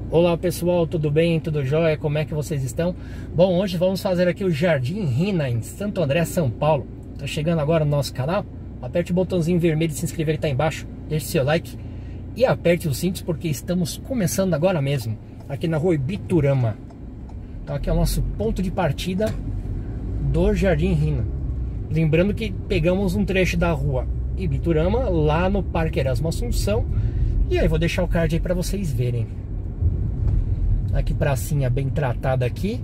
Olá pessoal, tudo bem? Tudo jóia? Como é que vocês estão? Bom, hoje vamos fazer aqui o Jardim Rina em Santo André, São Paulo. Tá chegando agora no nosso canal? Aperte o botãozinho vermelho de se inscrever que tá embaixo, deixe seu like e aperte os cintos porque estamos começando agora mesmo, aqui na rua Ibiturama. Então aqui é o nosso ponto de partida do Jardim Rina. Lembrando que pegamos um trecho da rua Ibiturama lá no Parque Erasmo Assunção. E aí vou deixar o card aí para vocês verem. Aqui pracinha bem tratada aqui.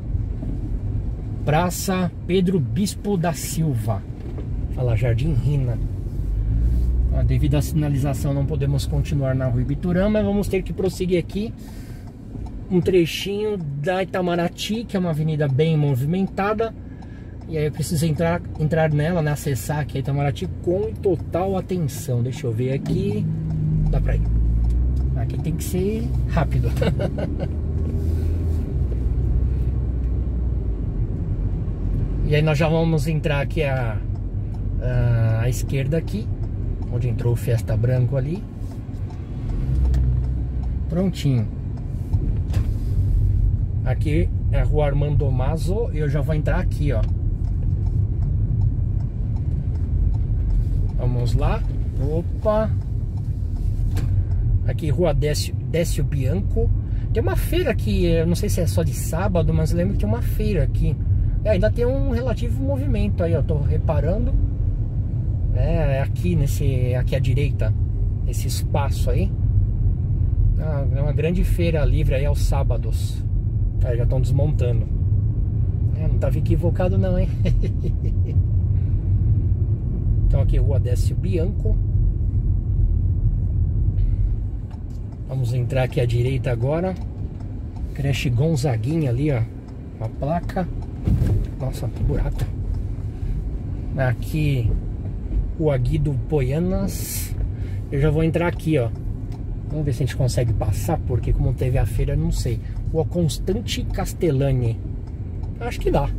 Praça Pedro Bispo da Silva. Olha lá, Jardim Rina. Devido à sinalização não podemos continuar na rua Ibiturama. Vamos ter que prosseguir aqui um trechinho da Itamaraty, que é uma avenida bem movimentada. E aí eu preciso entrar nela, né? Acessar aqui a Itamaraty com total atenção. Deixa eu ver aqui. Dá pra ir. Aqui tem que ser rápido. E aí nós já vamos entrar aqui à esquerda aqui, onde entrou o Fiesta Branco ali. Prontinho. Aqui é a rua Armando Mazo e eu já vou entrar aqui, ó. Vamos lá. Opa. Aqui rua Décio Bianco. Tem uma feira aqui, eu não sei se é só de sábado, mas eu lembro que tem uma feira aqui. Ainda tem um relativo movimento aí, eu tô reparando. É aqui aqui à direita, esse espaço aí. É uma grande feira livre aí aos sábados. Já estão desmontando. Não tava equivocado não, hein? Então aqui rua Décio Bianco. Vamos entrar aqui à direita agora. Creche Gonzaguinha ali, ó. Uma placa. Nossa, que buraco. Aqui o Guido Poianas. Eu já vou entrar aqui, ó. Vamos ver se a gente consegue passar, porque como teve a feira, eu não sei. Rua Constante Castellani. Acho que dá.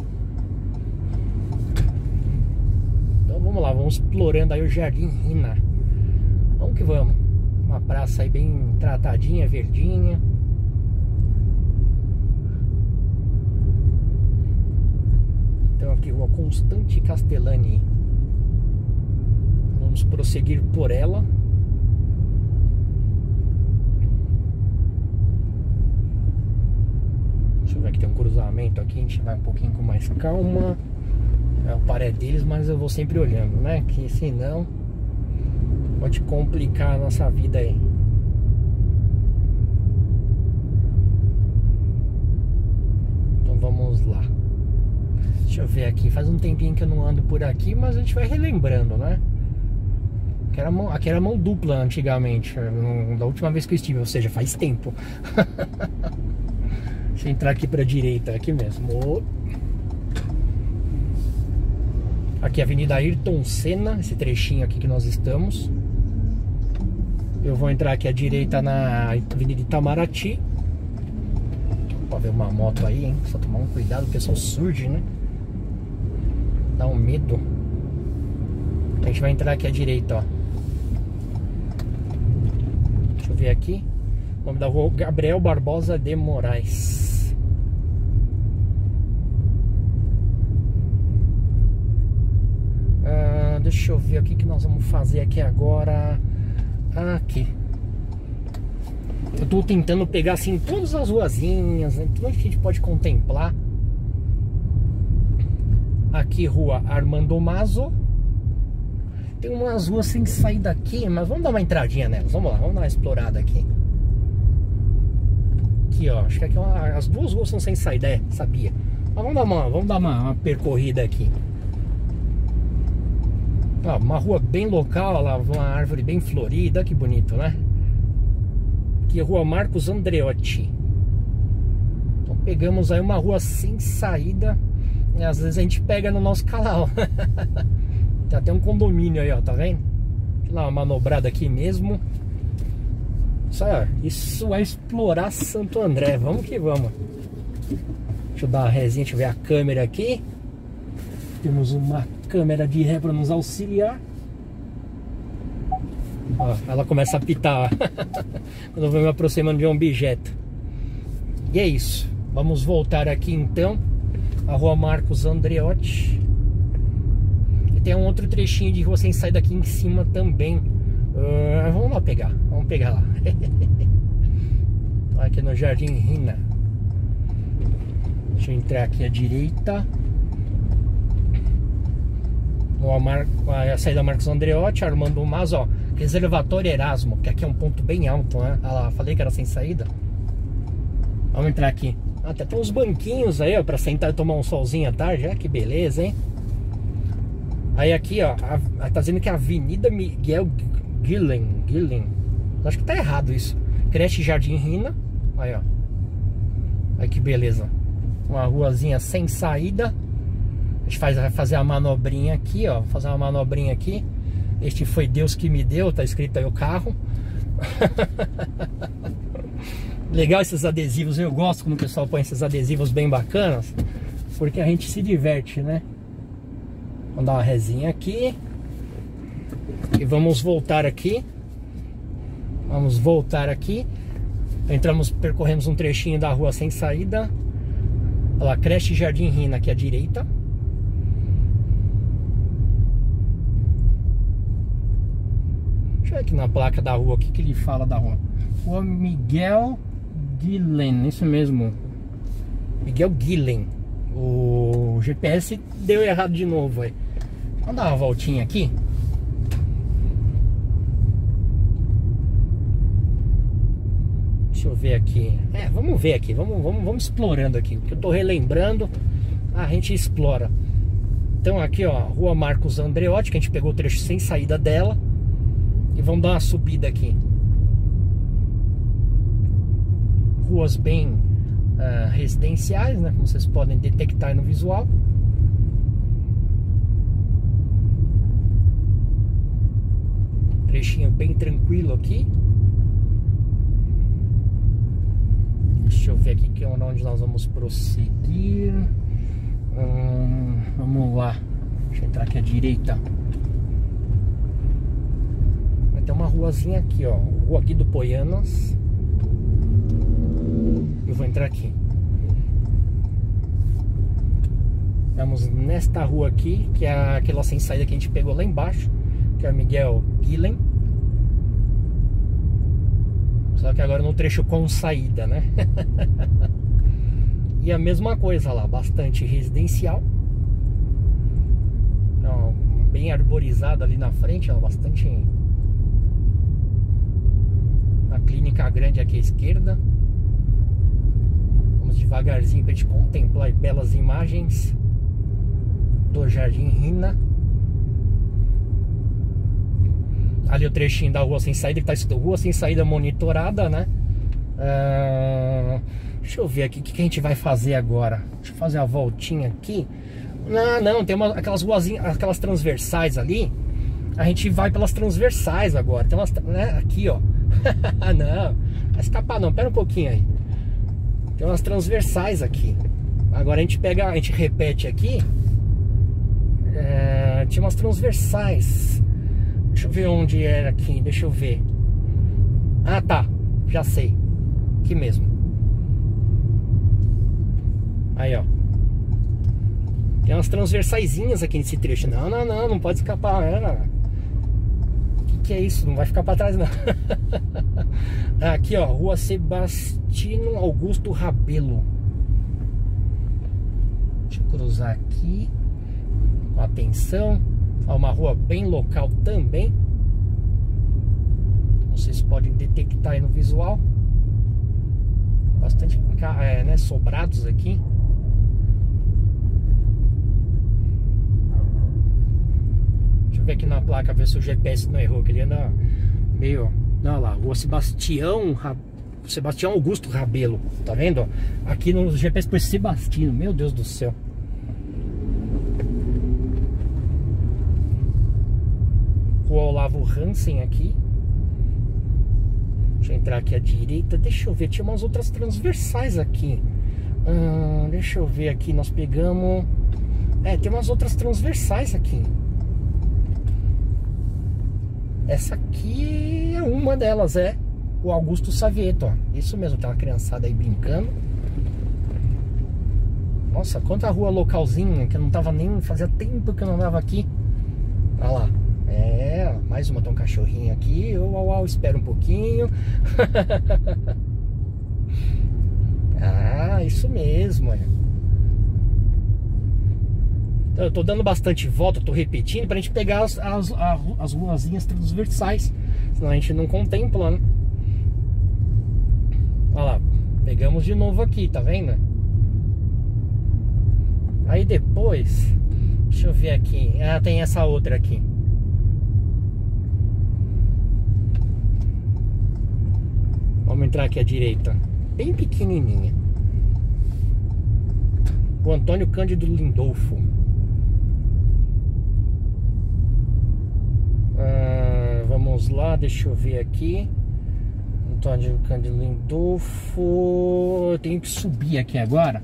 Então vamos lá, vamos explorando aí o Jardim Rina. Vamos que vamos. Uma praça aí bem tratadinha, verdinha. Então aqui rua Constante Castellani. Vamos prosseguir por ela. Deixa eu ver, aqui tem um cruzamento aqui, a gente vai um pouquinho com mais calma. É o paré deles, mas eu vou sempre olhando, né? Que senão pode complicar a nossa vida aí. Então vamos lá. Deixa eu ver aqui. Faz um tempinho que eu não ando por aqui, mas a gente vai relembrando, né? Aqui era mão dupla antigamente, da última vez que eu estive, ou seja, faz tempo. Deixa eu entrar aqui pra direita, aqui mesmo. Aqui é a Avenida Ayrton Senna, esse trechinho aqui que nós estamos. Eu vou entrar aqui à direita na Avenida Itamaraty. Pode ver uma moto aí, hein? Só tomar um cuidado, o pessoal surge, né? Dá um medo. A gente vai entrar aqui à direita, ó. Deixa eu ver aqui. O nome da rua Gabriel Barbosa de Moraes. Deixa eu ver o que nós vamos fazer aqui agora. Aqui. Eu tô tentando pegar assim todas as ruazinhas, né? Tudo que a gente pode contemplar. Aqui rua Armando Mazo. Tem umas ruas sem saída aqui, mas vamos dar uma entradinha nelas. Vamos lá, vamos dar uma explorada aqui. Aqui, ó, acho que aqui as duas ruas são sem saída, sabia. Mas vamos dar uma percorrida aqui. Ó, uma rua bem local, lá, uma árvore bem florida, que bonito, né? Aqui é a rua Marcos Andreotti. Então pegamos aí uma rua sem saída. E às vezes a gente pega no nosso canal. Tem até um condomínio aí, ó, tá vendo? Deixa eu dar uma manobrada aqui mesmo. Isso é explorar Santo André. Vamos que vamos. Deixa eu dar uma resinha, deixa eu ver a câmera aqui. Temos uma câmera de ré para nos auxiliar. Ó, ela começa a pitar, ó. Quando eu vou me aproximando de um objeto. E é isso. Vamos voltar aqui então. A rua Marcos Andreotti. E tem um outro trechinho de rua sem saída aqui em cima também. Vamos lá pegar. Vamos pegar lá. Aqui no Jardim Rina. Deixa eu entrar aqui à direita. A saída Marcos Andreotti, Armando Mas, ó. Reservatório Erasmo, que aqui é um ponto bem alto, né? Ah lá, falei que era sem saída. Vamos entrar aqui. Até tem uns banquinhos aí, ó, pra sentar e tomar um solzinho à tarde. Que beleza, hein? Aí aqui, ó, tá dizendo que é a Avenida Miguel Guilhem. Acho que tá errado isso. Creche Jardim Rina. Aí, ó. Aí que beleza. Uma ruazinha sem saída. A gente vai fazer a manobrinha aqui, ó. Fazer uma manobrinha aqui. Este foi Deus que me deu. Tá escrito aí o carro. Legal esses adesivos. Eu gosto quando o pessoal põe esses adesivos bem bacanas, porque a gente se diverte, né? Vamos dar uma resinha aqui. E vamos voltar aqui. Vamos voltar aqui. Percorremos um trechinho da rua sem saída. Olha lá, creche Jardim Rina aqui à direita. Deixa eu ver aqui na placa da rua, o que ele fala da rua. Rua Miguel Guilhem, isso mesmo. Miguel Guilhem. O GPS deu errado de novo aí. Vamos dar uma voltinha aqui. Deixa eu ver aqui. Vamos ver aqui. Vamos explorando aqui. Porque eu tô relembrando. A gente explora. Então aqui, ó, Rua Marcos Andreotti, que a gente pegou o trecho sem saída dela. E vamos dar uma subida aqui. Ruas bem residenciais, né? Como vocês podem detectar no visual. Trechinho bem tranquilo aqui. Deixa eu ver aqui que é onde nós vamos prosseguir. Vamos lá. Deixa eu entrar aqui à direita. Vai ter uma ruazinha aqui, ó. Rua Guido Poianas. Eu vou entrar aqui. Vamos nesta rua aqui, que é aquela sem saída que a gente pegou lá embaixo, que é a Miguel Guilhem. Só que agora no trecho com saída, né? E a mesma coisa lá, bastante residencial. Então, bem arborizado ali na frente, ó, bastante. A clínica grande aqui à esquerda. Vamos devagarzinho para a gente contemplar belas imagens do Jardim Rina. Ali o trechinho da rua sem saída, que tá escrito rua sem saída monitorada, né? Deixa eu ver aqui o que a gente vai fazer agora. Deixa eu fazer a voltinha aqui. Não, tem aquelas ruazinhas, aquelas transversais ali. A gente vai pelas transversais agora. Tem umas, né? Aqui, ó. Não, vai escapar não, pera um pouquinho aí. Tem umas transversais aqui. Agora a gente repete aqui. Tinha umas transversais. Deixa eu ver onde era aqui, deixa eu ver. Ah, tá, já sei. Aqui mesmo. Aí, ó. Tem umas transversaizinhas aqui nesse trecho. Não pode escapar. Que é isso? Não vai ficar pra trás, não. Aqui, ó, Rua Sebastiano Augusto Rabelo. Deixa eu cruzar aqui. Com atenção. Ó, uma rua bem local também. Vocês podem detectar aí no visual. Bastante né, sobrados aqui. Deixa eu ver aqui na placa, ver se o GPS não errou, que ele anda meio... Não, lá, Rua Sebastião Augusto Rabelo. Tá vendo? Aqui no GPS por Sebastiano, meu Deus do céu. Rua Olavo Hansen aqui. Deixa eu entrar aqui à direita. Deixa eu ver, tinha umas outras transversais aqui. Deixa eu ver aqui, nós pegamos... tem umas outras transversais aqui. Essa aqui é uma delas, o Augusto Savieto, ó. Isso mesmo, tem uma criançada aí brincando. Nossa, quanta rua localzinha, que eu não tava nem... Fazia tempo que eu não andava aqui. Olha lá. Mais uma, tem um cachorrinho aqui. Espera um pouquinho. Ah, isso mesmo, Então, eu tô dando bastante volta, tô repetindo pra gente pegar as ruazinhas transversais. Senão a gente não contempla, né? Olha lá, pegamos de novo aqui, tá vendo? Aí depois, deixa eu ver aqui. Tem essa outra aqui. Vamos entrar aqui à direita. Bem pequenininha. O Antônio Cândido Lindolfo. Vamos lá, deixa eu ver aqui. Antônio Cândido Lindolfo. Eu tenho que subir aqui agora.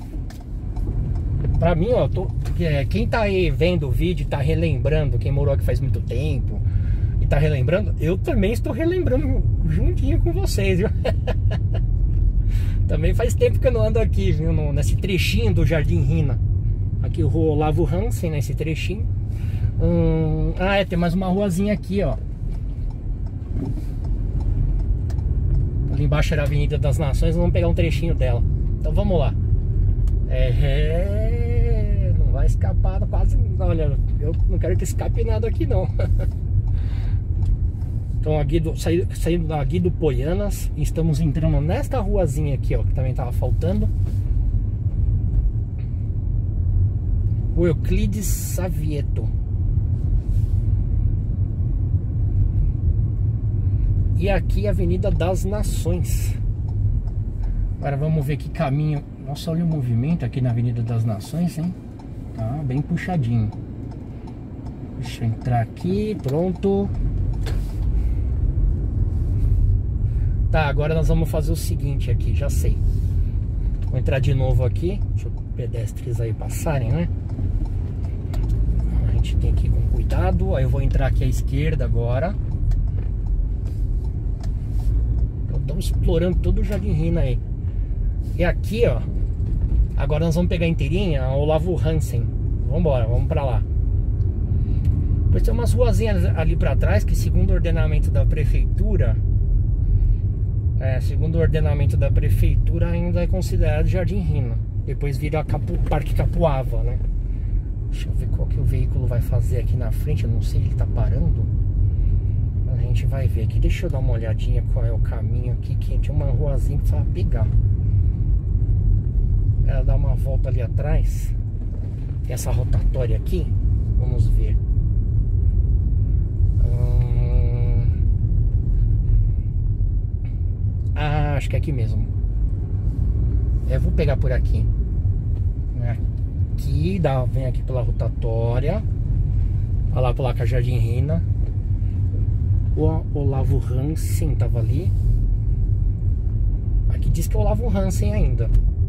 Pra mim, ó, quem tá aí vendo o vídeo, tá relembrando, quem morou aqui faz muito tempo e tá relembrando, eu também estou relembrando juntinho com vocês, viu? Também faz tempo que eu não ando aqui, viu? Nesse trechinho do Jardim Rina. Aqui o Olavo Hansen, nesse trechinho. Tem mais uma ruazinha aqui, ó. Ali embaixo era a Avenida das Nações, vamos pegar um trechinho dela. Então vamos lá. Não vai escapar quase. Olha, eu não quero que escape nada aqui não. Então aqui saindo daqui do Poianas, estamos entrando nesta ruazinha aqui, ó, que também tava faltando. O Euclides Savieto. E aqui a Avenida das Nações. Agora vamos ver que caminho. Nossa, olha o movimento aqui na Avenida das Nações, hein? Tá bem puxadinho. Deixa eu entrar aqui, pronto. Tá, agora nós vamos fazer o seguinte aqui, já sei. Vou entrar de novo aqui. Deixa os pedestres aí passarem, né? A gente tem que ir com cuidado. Aí eu vou entrar aqui à esquerda agora. Estamos explorando todo o Jardim Rina aí. E aqui, ó, agora nós vamos pegar inteirinha a Olavo Hansen. Vambora, vamos pra lá. Depois tem umas ruazinhas ali pra trás que, segundo o ordenamento da prefeitura, ainda é considerado Jardim Rina. Depois vira Parque Capuava, né? Deixa eu ver qual que o veículo vai fazer aqui na frente. Eu não sei, ele tá parando. A gente vai ver aqui. Deixa eu dar uma olhadinha qual é o caminho aqui, que tinha uma ruazinha que precisava pegar. Ela dá uma volta ali atrás. Tem essa rotatória aqui. Vamos ver. Acho que é aqui mesmo. Eu vou pegar por aqui. Aqui, vem aqui pela rotatória. Olha lá, placa Jardim Rina. O Olavo Hansen tava ali. Aqui diz que é o Olavo Hansen ainda.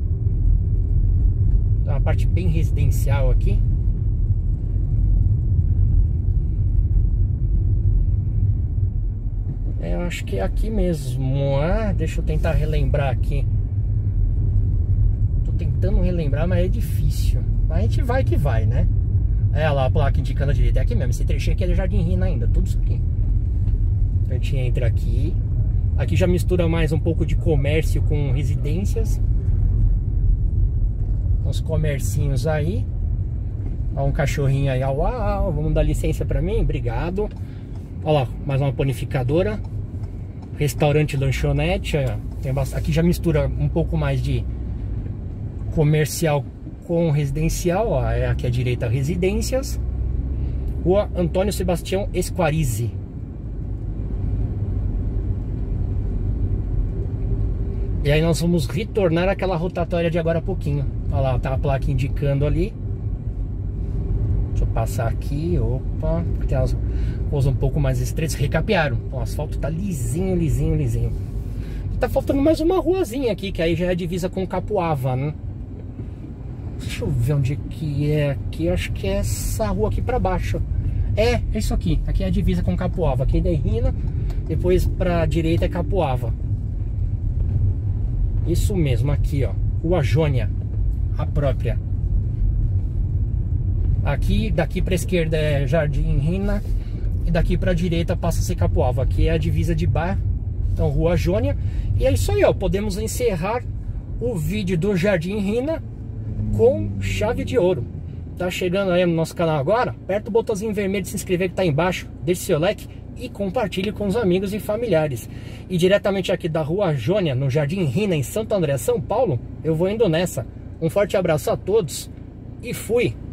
Tem uma parte bem residencial aqui. Eu acho que é aqui mesmo. Deixa eu tentar relembrar aqui. Tô tentando relembrar, mas é difícil. Mas a gente vai que vai, né? Olha lá a placa indicando a direita. É aqui mesmo. Esse trechinho aqui é Jardim Rina ainda. Tudo isso aqui. A gente entra aqui. Aqui já mistura mais um pouco de comércio com residências. Uns comercinhos aí. Ó, um cachorrinho aí. Uau, vamos dar licença pra mim? Obrigado. Olha lá, mais uma panificadora. Restaurante, lanchonete. Tem bastante. Aqui já mistura um pouco mais de comercial com residencial. Ó, aqui à direita, residências. Rua Antônio Sebastião Esquarize. E aí nós vamos retornar àquela rotatória de agora a pouquinho. Olha lá, tá a placa indicando ali. Deixa eu passar aqui. Opa, tem umas ruas um pouco mais estreitas. Recapearam. O asfalto tá lisinho, lisinho, lisinho. E tá faltando mais uma ruazinha aqui, que aí já é divisa com Capuava, né? Deixa eu ver onde que é aqui. Acho que é essa rua aqui pra baixo. É isso aqui. Aqui é a divisa com Capuava. Aqui é Rina. Depois pra direita é Capuava. Isso mesmo, aqui ó, Rua Jônia. a própria. Aqui, daqui para a esquerda é Jardim Rina e daqui para a direita passa-se Capoava. Aqui é a divisa de bairro, então Rua Jônia. E é isso aí, ó, podemos encerrar o vídeo do Jardim Rina com chave de ouro. Tá chegando aí no nosso canal agora? Aperta o botãozinho vermelho de se inscrever que tá aí embaixo, deixe seu like e compartilhe com os amigos e familiares. E diretamente aqui da Rua Jônia, no Jardim Rina, em Santo André, São Paulo, eu vou indo nessa. Um forte abraço a todos e fui!